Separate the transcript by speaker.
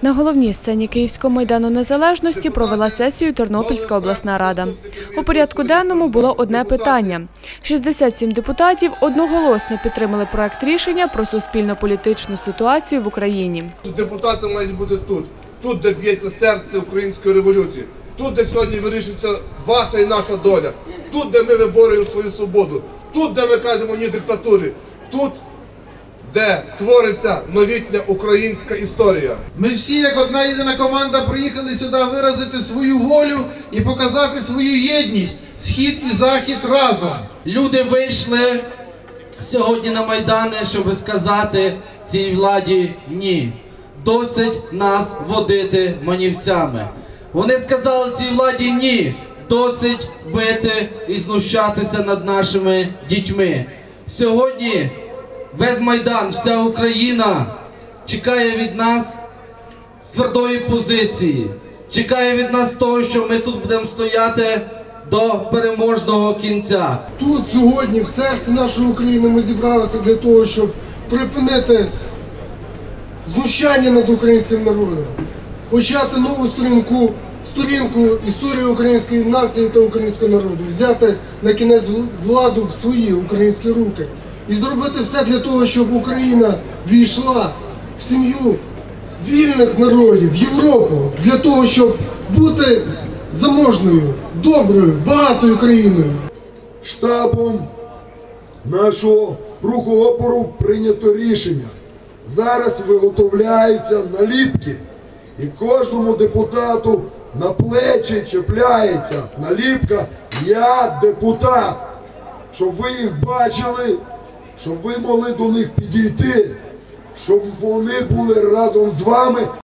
Speaker 1: На головній сцені Київського майдану Незалежності провела сесію Тернопільська обласна рада. У порядку денному було одне питання. 67 депутатів одноголосно підтримали проект рішення про суспільно-політичну ситуацію в Україні.
Speaker 2: Депутати мають бути тут, де б'ється серце української революції, тут, де сьогодні вирішується ваша і наша доля, тут, де ми виборюємо свою свободу, тут, де ми кажемо ні диктатурі, тут, де твориться новітня українська історія.
Speaker 3: Ми всі, як одна єдина команда, приїхали сюди виразити свою волю і показати свою єдність. Схід і Захід разом.
Speaker 4: Люди вийшли сьогодні на Майдани, щоб сказати цій владі «ні». Досить нас водити манівцями. Вони сказали цій владі «ні». Досить бити і знущатися над нашими дітьми. Сьогодні весь Майдан, вся Україна чекає від нас твердої позиції. Чекає від нас того, що ми тут будемо стояти до переможного кінця.
Speaker 5: Тут сьогодні, в серці нашої України, ми зібралися для того, щоб припинити знущання над українським народом, почати нову сторінку історії української нації та українського народу, взяти на кінець владу в свої українські руки і зробити все для того, щоб Україна війшла в сім'ю вільних народів, в Європу, для того, щоб бути заможною, доброю, багатою країною.
Speaker 6: Штабом нашого руху опору прийнято рішення. Зараз виготовляються наліпки, і кожному депутату на плечі чіпляється наліпка «Я депутат», щоб ви їх бачили, щоб ви могли до них підійти, щоб вони були разом з вами.